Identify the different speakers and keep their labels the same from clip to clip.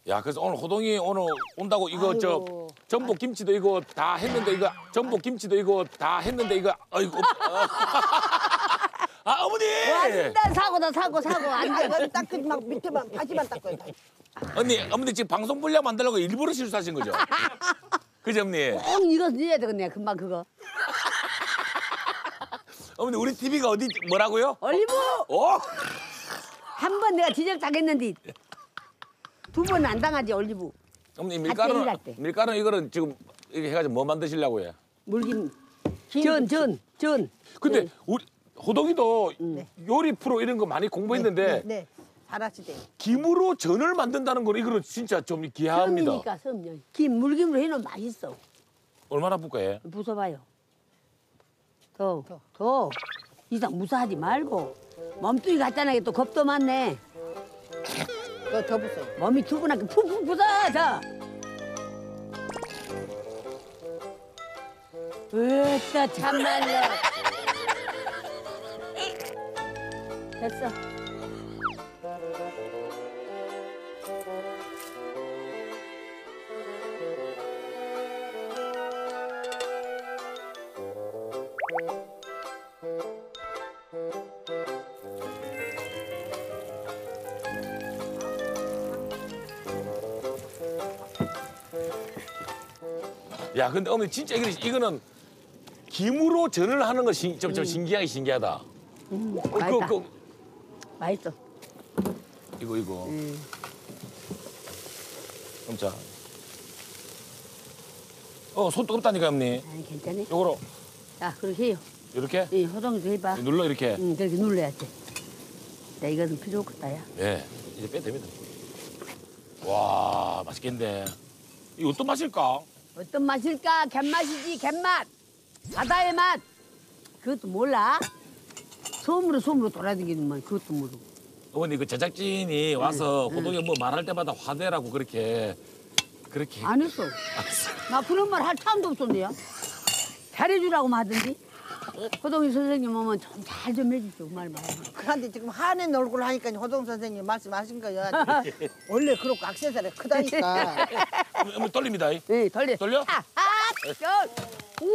Speaker 1: 야, 그래서 오늘 호동이 오늘 온다고 이거 저
Speaker 2: 아이고.
Speaker 1: 전복 김치도 이거 다 했는데 이거 전복 김치도 이거 다 했는데 이거 아이고. 아, 어머니!
Speaker 2: 완전 사고다 사고 안 돼.
Speaker 3: 이건 닦지 막 밑에만 바지만 닦아요.
Speaker 1: 어머니 지금 방송 분량 만들려고 일부러 실수하신 거죠? 그죠, 어머니?
Speaker 2: 꼭 이거 넣어야 되겠네. 금방 그거.
Speaker 1: 어머니 우리 TV가 어디 뭐라고요?
Speaker 2: 올리브.
Speaker 1: 어?
Speaker 2: 한 번 내가 지적 당했는데 두 번 안 당하지 올리브.
Speaker 1: 어머니
Speaker 2: 일할 때.
Speaker 1: 밀가루 이거는 지금 이렇게 해가지고 뭐 만드시려고 해?
Speaker 2: 물김. 전.
Speaker 1: 근데
Speaker 2: 네.
Speaker 1: 우리 호동이도 요리 프로 이런 거 많이 공부했는데
Speaker 3: 네. 잘하시대요.
Speaker 1: 김으로 전을 만든다는 건 이거는 진짜 좀 기하합니다.
Speaker 2: 섬이니까 섬요. 김 물김으로 해놓으면 맛있어.
Speaker 1: 얼마나 붓게?
Speaker 2: 부숴봐요. 더. 이상 무사하지 말고. 몸뚱이 같잖아. 또 겁도 많네.
Speaker 3: 더 부숴.
Speaker 2: 몸이 두근하게 푹푹 부숴. 자. 으따 참말로. 됐어.
Speaker 1: 야, 근데 어머니 진짜 이거는 김으로 전을 하는 거 좀 신기하게 신기하다.
Speaker 2: 맛있다. 맛있어.
Speaker 1: 이거. 자. 손 뜨겁다니까, 어머니.
Speaker 2: 아니 괜찮아.
Speaker 1: 요거로
Speaker 2: 자 그렇게 해요.
Speaker 1: 이렇게
Speaker 2: 이 호동이도 해봐.
Speaker 1: 눌러 이렇게.
Speaker 2: 응 그렇게 눌러야지. 야 이거는 필요 없겠다 야.
Speaker 1: 예, 이제 빼도 됩니다. 와, 맛있겠는데. 이거 어떤 맛일까?
Speaker 2: 어떤 맛일까? 갯맛이지 갯맛. 바다의 맛. 그것도 몰라? 소음으로 돌아다니는 말 그것도 모르고.
Speaker 1: 어머니 그 제작진이 와서 호동이 뭐 말할 때마다 화내라고 그렇게.
Speaker 2: 안 했어. 나 그런 말 할 탐도 없었네요. 잘해주라고만 하던지. 호동이 선생님 오면 좀 잘 좀 해주세요. 그 말만.
Speaker 3: 그런데 지금 화낸 얼굴 하니까 호동 선생님 말씀하신 거예요. 원래 그렇고 악세사리 크다니까.
Speaker 1: 어머니 떨립니다.
Speaker 2: 네, 돌려.
Speaker 1: 떨려?
Speaker 2: 오,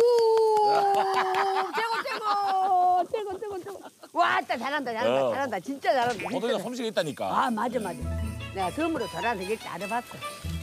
Speaker 2: 최고. 와, 잘한다. 진짜 잘한다.
Speaker 1: 호동이가 솜씨가 있다니까.
Speaker 2: 아, 맞아. 내가 처음으로 잘하는 게 알아봤어.